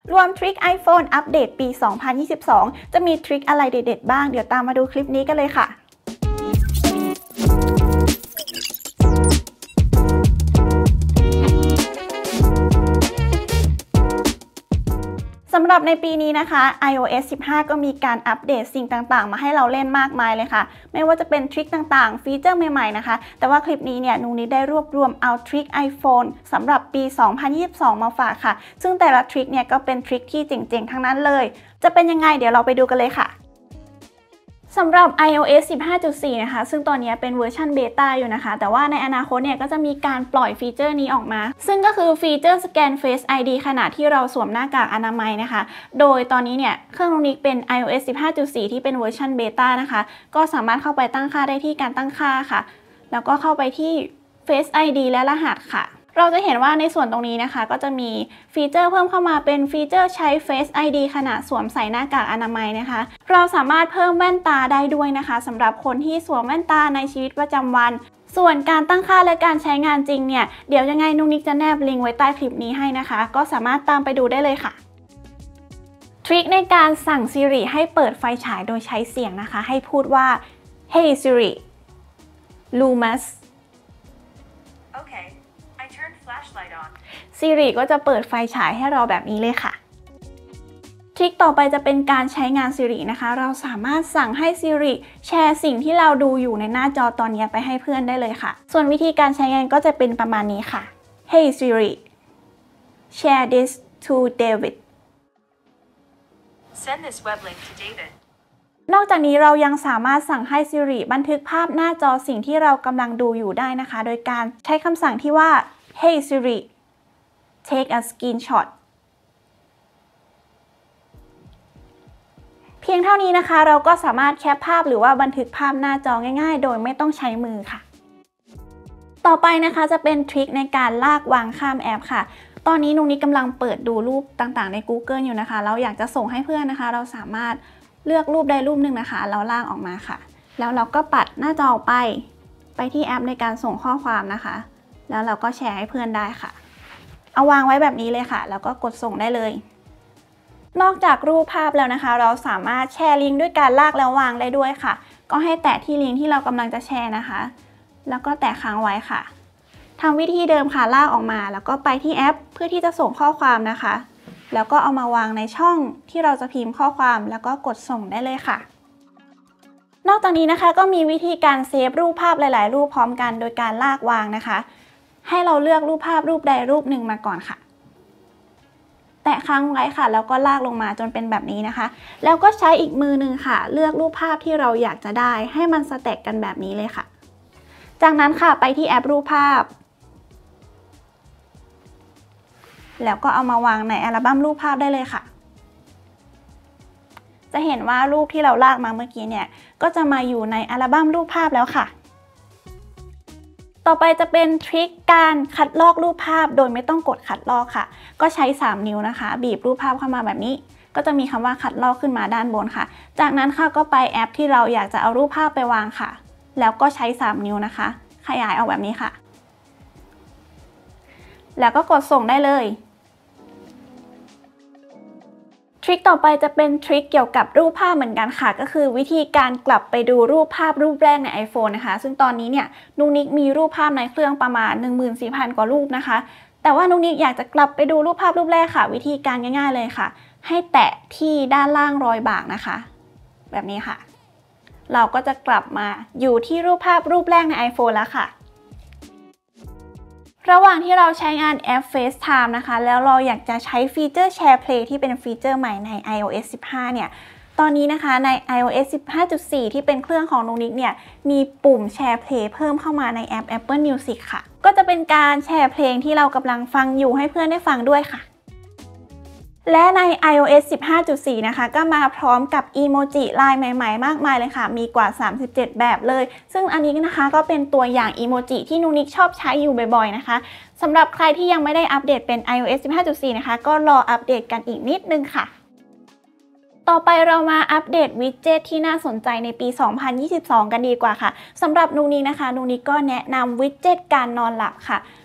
รวมทริค iPhone อัปเดตปี 2022 จะมีทริคอะไรเด็ดๆบ้างเดี๋ยวตามมาดูคลิปนี้กันเลยค่ะสำหรับในปีนี้นะคะ iOS 15 ก็มีการอัปเดตสิ่งต่างๆมาให้เราเล่นมากมายเลยค่ะไม่ว่าจะเป็นทริคต่างๆฟีเจอร์ใหม่ๆนะคะแต่ว่าคลิปนี้เนี่ยนูนิดได้รวบรวมเอาทริค iPhone สำหรับปี 2022 มาฝากค่ะซึ่งแต่ละทริคเนี่ยก็เป็นทริคที่เจ๋งๆทั้งนั้นเลยจะเป็นยังไงเดี๋ยวเราไปดูกันเลยค่ะสำหรับ iOS 15.4 นะคะซึ่งตอนนี้เป็นเวอร์ชันเบต้าอยู่นะคะแต่ว่าในอนาคตเนี่ยก็จะมีการปล่อยฟีเจอร์นี้ออกมาซึ่งก็คือฟีเจอร์สแกน Face ID ขณะที่เราสวมหน้ากากอนามัยนะคะโดยตอนนี้เนี่ยเครื่องนี้เป็น iOS 15.4 ที่เป็นเวอร์ชันเบต้านะคะก็สามารถเข้าไปตั้งค่าได้ที่การตั้งค่าค่ะแล้วก็เข้าไปที่ Face ID และรหัสค่ะเราจะเห็นว่าในส่วนตรงนี้นะคะก็จะมีฟีเจอร์เพิ่มเข้ามาเป็นฟีเจอร์ใช้ Face ID ขณะสวมใส่หน้ากากอนามัยนะคะเราสามารถเพิ่มแว่นตาได้ด้วยนะคะสำหรับคนที่สวมแว่นตาในชีวิตประจำวันส่วนการตั้งค่าและการใช้งานจริงเนี่ยเดี๋ยวยังไงนุ๊กนิกจะแนบลิงก์ไว้ใต้คลิปนี้ให้นะคะก็สามารถตามไปดูได้เลยค่ะทริคในการสั่ง Siri ให้เปิดไฟฉายโดยใช้เสียงนะคะให้พูดว่า Hey Siri Lumos Siri ก็จะเปิดไฟฉายให้เราแบบนี้เลยค่ะทริคต่อไปจะเป็นการใช้งาน Siri นะคะเราสามารถสั่งให้ Siri แชร์สิ่งที่เราดูอยู่ในหน้าจอตอนนี้ไปให้เพื่อนได้เลยค่ะส่วนวิธีการใช้งานก็จะเป็นประมาณนี้ค่ะ Hey Siri share this to David Send this web link to David นอกจากนี้เรายังสามารถสั่งให้ Siri บันทึกภาพหน้าจอสิ่งที่เรากำลังดูอยู่ได้นะคะโดยการใช้คำสั่งที่ว่า Hey Siri take a screenshot เพียงเท่านี้นะคะเราก็สามารถแคปภาพหรือว่าบันทึกภาพหน้าจอง่ายๆโดยไม่ต้องใช้มือค่ะต่อไปนะคะจะเป็นทริคในการลากวางข้ามแอปค่ะตอนนี้นุ๊กนิกกำลังเปิดดูรูปต่างๆใน Google อยู่นะคะเราอยากจะส่งให้เพื่อนนะคะเราสามารถเลือกรูปใดรูปหนึ่งนะคะแล้วลากออกมาค่ะแล้วเราก็ปัดหน้าจอออกไปที่แอปในการส่งข้อความนะคะแล้วเราก็แชร์ให้เพื่อนได้ค่ะเอาวางไว้แบบนี้เลยค่ะแล้วก็กดส่งได้เลยนอกจากรูปภาพแล้วนะคะเราสามารถแชร์ลิงก์ด้วยการลากแล้ววางได้ด้วยค่ะก็ให้แตะที่ลิงก์ที่เรากำลังจะแชร์นะคะแล้วก็แตะค้างไว้ค่ะทำวิธีเดิมค่ะลากออกมาแล้วก็ไปที่แอปเพื่อที่จะส่งข้อความนะคะแล้วก็เอามาวางในช่องที่เราจะพิมพ์ข้อความแล้วก็กดส่งได้เลยค่ะนอกจากนี้นะคะก็มีวิธีการเซฟรูปภาพหลายๆรูปพร้อมกันโดยการลากวางนะคะให้เราเลือกรูปภาพรูปใดรูปหนึ่งมาก่อนค่ะแตะค้างไว้ค่ะแล้วก็ลากลงมาจนเป็นแบบนี้นะคะแล้วก็ใช้อีกมือหนึ่งค่ะเลือกรูปภาพที่เราอยากจะได้ให้มันสแต็กกันแบบนี้เลยค่ะจากนั้นค่ะไปที่แอปรูปภาพแล้วก็เอามาวางในอัลบั้มรูปภาพได้เลยค่ะจะเห็นว่ารูปที่เราลากมาเมื่อกี้เนี่ยก็จะมาอยู่ในอัลบั้มรูปภาพแล้วค่ะต่อไปจะเป็นทริคการคัดลอกรูปภาพโดยไม่ต้องกดคัดลอกค่ะก็ใช้3นิ้วนะคะบีบรูปภาพเข้ามาแบบนี้ก็จะมีคำว่าคัดลอกขึ้นมาด้านบนค่ะจากนั้นค่ะก็ไปแอปที่เราอยากจะเอารูปภาพไปวางค่ะแล้วก็ใช้3นิ้วนะคะขยายออกแบบนี้ค่ะแล้วก็กดส่งได้เลยทริคต่อไปจะเป็นทริคเกี่ยวกับรูปภาพเหมือนกันค่ะก็คือวิธีการกลับไปดูรูปภาพรูปแรกใน iPhone นะคะซึ่งตอนนี้เนี่ยนุ๊กนิกมีรูปภาพในเครื่องประมาณ 14,000 กว่ารูปนะคะแต่ว่านุ๊กนิกอยากจะกลับไปดูรูปภาพรูปแรกค่ะวิธีการง่ายๆเลยค่ะให้แตะที่ด้านล่างรอยบากนะคะแบบนี้ค่ะเราก็จะกลับมาอยู่ที่รูปภาพรูปแรกใน iPhone แล้วค่ะระหว่างที่เราใช้งานแอป FaceTime นะคะแล้วเราอยากจะใช้ฟีเจอร์ Share Play ที่เป็นฟีเจอร์ใหม่ใน iOS 15 เนี่ยตอนนี้นะคะใน iOS 15.4 ที่เป็นเครื่องของนุ๊กนิกเนี่ยมีปุ่ม Share Play เพิ่มเข้ามาในแอป Apple Music ค่ะก็จะเป็นการแชร์เพลงที่เรากำลังฟังอยู่ให้เพื่อนได้ฟังด้วยค่ะและใน iOS 15.4 นะคะก็มาพร้อมกับอีโมจิลายใหม่ๆมากมายเลยค่ะมีกว่า37แบบเลยซึ่งอันนี้นะคะก็เป็นตัวอย่างอีโมจิที่นุ๊กนิกชอบใช้อยู่บ่อยๆนะคะสำหรับใครที่ยังไม่ได้อัปเดตเป็น iOS 15.4 นะคะก็รออัปเดตกันอีกนิดนึงค่ะต่อไปเรามาอัปเดตวิดเจ็ตที่น่าสนใจในปี 2022 กันดีกว่าค่ะสำหรับนุ๊กนิกนะคะนุ๊กนิกก็แนะนำวิดเจ็ตการนอนหลับค่ะ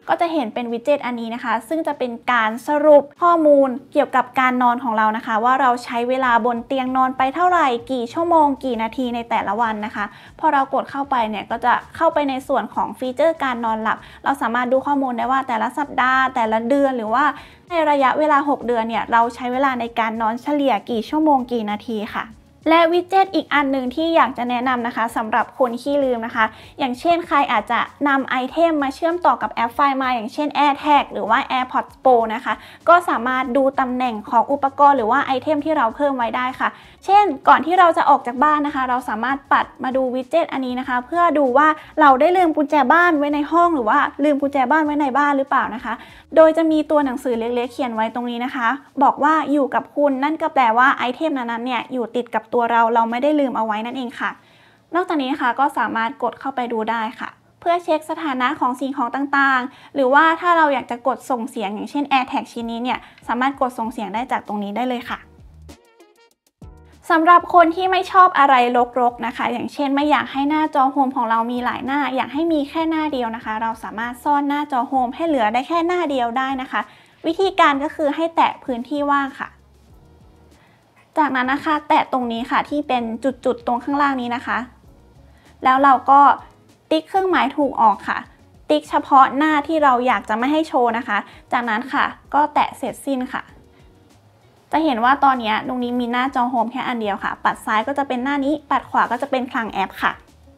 ก็จะเห็นเป็นวิดเจ็ตอันนี้นะคะซึ่งจะเป็นการสรุปข้อมูลเกี่ยวกับการนอนของเรานะคะว่าเราใช้เวลาบนเตียงนอนไปเท่าไหร่กี่ชั่วโมงกี่นาทีในแต่ละวันนะคะพอเรากดเข้าไปเนี่ยก็จะเข้าไปในส่วนของฟีเจอร์การนอนหลับเราสามารถดูข้อมูลได้ว่าแต่ละสัปดาห์แต่ละเดือนหรือว่าในระยะเวลา6เดือนเนี่ยเราใช้เวลาในการนอนเฉลี่ยกี่ชั่วโมงกี่นาทีค่ะและวิดเจ็ตอีกอันหนึ่งที่อยากจะแนะนำนะคะสำหรับคนขี้ลืมนะคะอย่างเช่นใครอาจจะนำไอเทมมาเชื่อมต่อกับแอปไฟล์มาอย่างเช่น AirTag หรือว่า AirPods Pro นะคะก็สามารถดูตำแหน่งของอุปกรณ์หรือว่าไอเทมที่เราเพิ่มไว้ได้ค่ะเช่นก่อนที่เราจะออกจากบ้านนะคะเราสามารถปัดมาดูวิดเจ็ตอันนี้นะคะเพื่อดูว่าเราได้ลืมกุญแจบ้านไว้ในห้องหรือว่าลืมกุญแจบ้านไว้ในบ้านหรือเปล่านะคะโดยจะมีตัวหนังสือเล็กๆเขียนไว้ตรงนี้นะคะบอกว่าอยู่กับคุณนั่นก็แปลว่าไอเทมนั้นเนี่ยอยู่ติดกับตัวเราไม่ได้ลืมเอาไว้นั่นเองค่ะนอกจากนี้ค่ะก็สามารถกดเข้าไปดูได้ค่ะเพื่อเช็คสถานะของสิ่งของต่างๆหรือว่าถ้าเราอยากจะกดส่งเสียงอย่างเช่น AirTag ชิ้นนี้เนี่ยสามารถกดส่งเสียงได้จากตรงนี้ได้เลยค่ะสำหรับคนที่ไม่ชอบอะไรรกๆนะคะอย่างเช่นไม่อยากให้หน้าจอโฮมของเรามีหลายหน้าอยากให้มีแค่หน้าเดียวนะคะเราสามารถซ่อนหน้าจอโฮมให้เหลือได้แค่หน้าเดียวได้นะคะวิธีการก็คือให้แตะพื้นที่ว่างค่ะจากนั้นนะคะแตะตรงนี้ค่ะที่เป็นจุดๆตรงข้างล่างนี้นะคะแล้วเราก็ติ๊กเครื่องหมายถูกออกค่ะติ๊กเฉพาะหน้าที่เราอยากจะไม่ให้โชว์นะคะจากนั้นค่ะก็แตะเสร็จสิ้นค่ะจะเห็นว่าตอนนี้ตรงนี้มีหน้าจอโฮมแค่อันเดียวค่ะปัดซ้ายก็จะเป็นหน้านี้ปัดขวาก็จะเป็นคลังแอปค่ะ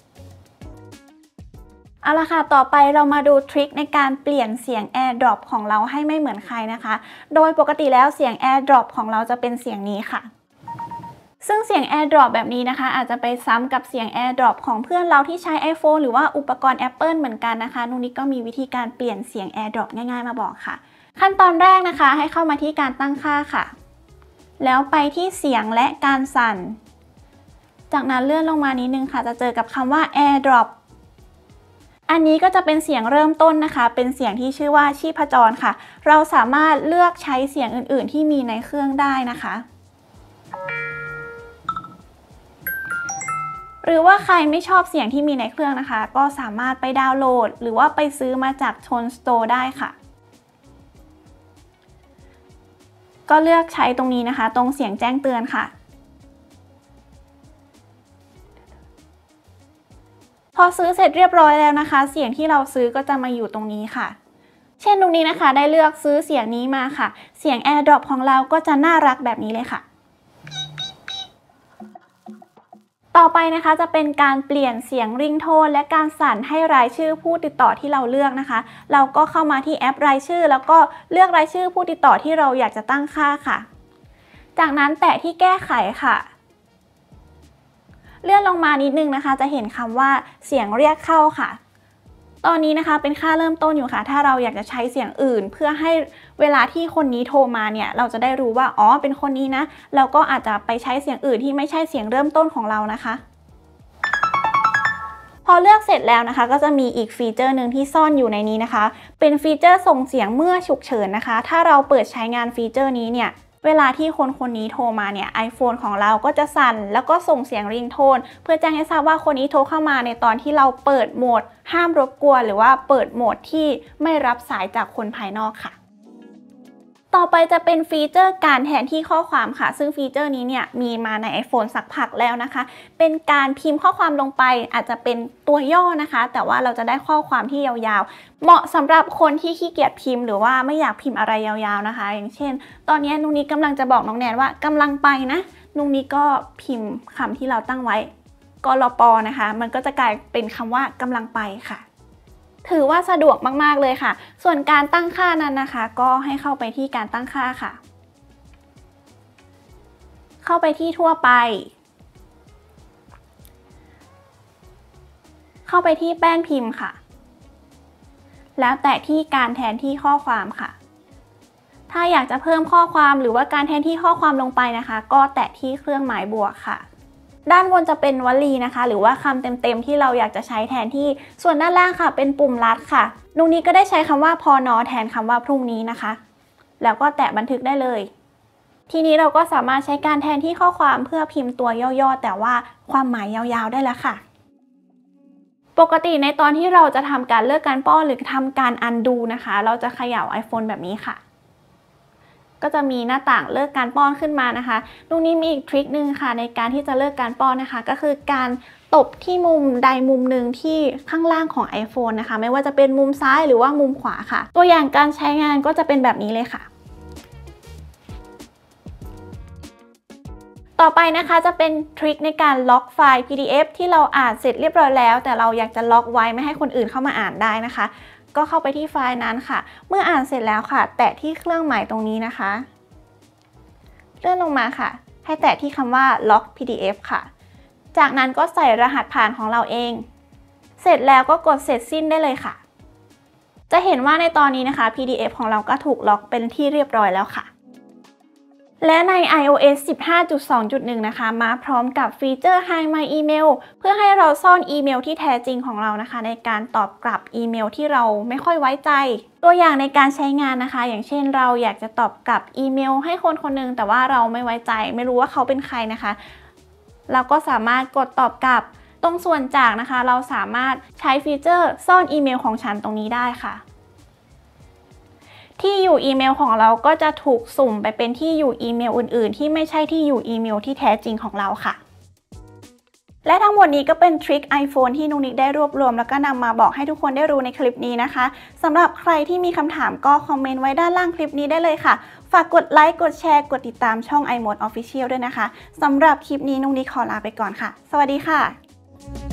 เอาละค่ะต่อไปเรามาดูทริคในการเปลี่ยนเสียง AirDrop ของเราให้ไม่เหมือนใครนะคะโดยปกติแล้วเสียง AirDrop ของเราจะเป็นเสียงนี้ค่ะซึ่งเสียง AirDrop แบบนี้นะคะอาจจะไปซ้ำกับเสียง AirDrop ของเพื่อนเราที่ใช้ iPhone หรือว่าอุปกรณ์ Apple เหมือนกันนะคะนุ้นก็มีวิธีการเปลี่ยนเสียง AirDrop ง่ายๆมาบอกค่ะขั้นตอนแรกนะคะให้เข้ามาที่การตั้งค่าค่ะแล้วไปที่เสียงและการสั่นจากนั้นเลื่อนลงมานิดนึงค่ะจะเจอกับคำว่า AirDrop อันนี้ก็จะเป็นเสียงเริ่มต้นนะคะเป็นเสียงที่ชื่อว่าชีพจรค่ะเราสามารถเลือกใช้เสียงอื่นๆที่มีในเครื่องได้นะคะหรือว่าใครไม่ชอบเสียงที่มีในเครื่องนะคะก็สามารถไปดาวน์โหลดหรือว่าไปซื้อมาจากTone Storeได้ค่ะก็เลือกใช้ตรงนี้นะคะตรงเสียงแจ้งเตือนค่ะพอซื้อเสร็จเรียบร้อยแล้วนะคะเสียงที่เราซื้อก็จะมาอยู่ตรงนี้ค่ะเช่นตรงนี้นะคะได้เลือกซื้อเสียงนี้มาค่ะเสียง AirDrop ของเราก็จะน่ารักแบบนี้เลยค่ะต่อไปนะคะจะเป็นการเปลี่ยนเสียงริงโทนและการสั่นให้รายชื่อผู้ติดต่อที่เราเลือกนะคะเราก็เข้ามาที่แอปรายชื่อแล้วก็เลือกรายชื่อผู้ติดต่อที่เราอยากจะตั้งค่าค่ะจากนั้นแตะที่แก้ไขค่ะเลื่อนลงมานิดนึงนะคะจะเห็นคำว่าเสียงเรียกเข้าค่ะตอนนี้นะคะเป็นค่าเริ่มต้นอยู่ค่ะถ้าเราอยากจะใช้เสียงอื่นเพื่อให้เวลาที่คนนี้โทรมาเนี่ยเราจะได้รู้ว่าอ๋อเป็นคนนี้นะเราก็อาจจะไปใช้เสียงอื่นที่ไม่ใช่เสียงเริ่มต้นของเรานะคะพอเลือกเสร็จแล้วนะคะก็จะมีอีกฟีเจอร์หนึ่งที่ซ่อนอยู่ในนี้นะคะเป็นฟีเจอร์ส่งเสียงเมื่อฉุกเฉินนะคะถ้าเราเปิดใช้งานฟีเจอร์นี้เนี่ยเวลาที่คนนี้โทรมาเนี่ย iPhone ของเราก็จะสั่นแล้วก็ส่งเสียงริงโทนเพื่อแจ้งให้ทราบว่าคนนี้โทรเข้ามาในตอนที่เราเปิดโหมดห้ามรบกวนหรือว่าเปิดโหมดที่ไม่รับสายจากคนภายนอกค่ะต่อไปจะเป็นฟีเจอร์การแทนที่ข้อความค่ะซึ่งฟีเจอร์นี้เนี่ยมีมาใน iPhone สักพักแล้วนะคะเป็นการพิมพ์ข้อความลงไปอาจจะเป็นตัวย่อนะคะแต่ว่าเราจะได้ข้อความที่ยาวๆเหมาะสำหรับคนที่ขี้เกียจพิมพ์หรือว่าไม่อยากพิมพ์อะไรยาวๆนะคะอย่างเช่นตอนนี้นุ้งนี้กำลังจะบอกน้องแนนว่ากำลังไปนะนุ้งนี้ก็พิมพ์คำที่เราตั้งไว้กลปนะคะมันก็จะกลายเป็นคำว่ากำลังไปค่ะถือว่าสะดวกมากๆเลยค่ะส่วนการตั้งค่านั้นนะคะก็ให้เข้าไปที่การตั้งค่าค่ะเข้าไปที่ทั่วไปเข้าไปที่แป้นพิมพ์ค่ะแล้วแตะที่การแทนที่ข้อความค่ะถ้าอยากจะเพิ่มข้อความหรือว่าการแทนที่ข้อความลงไปนะคะก็แตะที่เครื่องหมายบวกค่ะด้านบนจะเป็นวลีนะคะหรือว่าคำเต็มๆที่เราอยากจะใช้แทนที่ส่วนด้านล่างค่ะเป็นปุ่มลัดค่ะตรงนี้ก็ได้ใช้คำว่าพน.แทนคำว่าพรุ่งนี้นะคะแล้วก็แตะบันทึกได้เลยทีนี้เราก็สามารถใช้การแทนที่ข้อความเพื่อพิมพ์ตัวย่อๆแต่ว่าความหมายยาวๆได้แล้วค่ะปกติในตอนที่เราจะทำการเลิกการป้อนหรือทำการ undo นะคะเราจะเขย่า iPhone แบบนี้ค่ะก็จะมีหน้าต่างเลิกการป้อนขึ้นมานะคะตรงนี้มีอีกทริคนึงค่ะในการที่จะเลิกการป้อนนะคะก็คือการตบที่มุมใดมุมหนึ่งที่ข้างล่างของ iPhone นะคะไม่ว่าจะเป็นมุมซ้ายหรือว่ามุมขวาค่ะตัวอย่างการใช้งานก็จะเป็นแบบนี้เลยค่ะต่อไปนะคะจะเป็นทริคในการล็อกไฟล์ PDF ที่เราอ่านเสร็จเรียบร้อยแล้วแต่เราอยากจะล็อกไว้ไม่ให้คนอื่นเข้ามาอ่านได้นะคะก็เข้าไปที่ไฟล์นั้นค่ะเมื่ออ่านเสร็จแล้วค่ะแตะที่เครื่องหมายตรงนี้นะคะเลื่อนลงมาค่ะให้แตะที่คำว่าล็อก PDF ค่ะจากนั้นก็ใส่รหัสผ่านของเราเองเสร็จแล้วก็กดเสร็จสิ้นได้เลยค่ะจะเห็นว่าในตอนนี้นะคะ PDF ของเราก็ถูกล็อกเป็นที่เรียบร้อยแล้วค่ะและใน iOS 15.2.1 นะคะมาพร้อมกับฟีเจอร์ Hide My Email เพื่อให้เราซ่อนอีเมลที่แท้จริงของเรานะคะในการตอบกลับอีเมลที่เราไม่ค่อยไว้ใจตัวอย่างในการใช้งานนะคะอย่างเช่นเราอยากจะตอบกลับอีเมลให้คนคนหนึ่งแต่ว่าเราไม่ไว้ใจไม่รู้ว่าเขาเป็นใครนะคะเราก็สามารถกดตอบกลับตรงส่วนจากนะคะเราสามารถใช้ฟีเจอร์ซ่อนอีเมลของฉันตรงนี้ได้ค่ะที่อยู่อีเมลของเราก็จะถูกสุ่มไปเป็นที่อยู่อีเมลอื่นๆที่ไม่ใช่ที่อยู่อีเมลที่แท้จริงของเราค่ะและทั้งหมดนี้ก็เป็นทริค iPhone ที่นุกนิกได้รวบรวมแล้วก็นำมาบอกให้ทุกคนได้รู้ในคลิปนี้นะคะสำหรับใครที่มีคำถามก็คอมเมนต์ไว้ด้านล่างคลิปนี้ได้เลยค่ะฝากกดไลค์กดแชร์กดติดตามช่อง iMode Official ด้วยนะคะสำหรับคลิปนี้นุกนิกขอลาไปก่อนค่ะสวัสดีค่ะ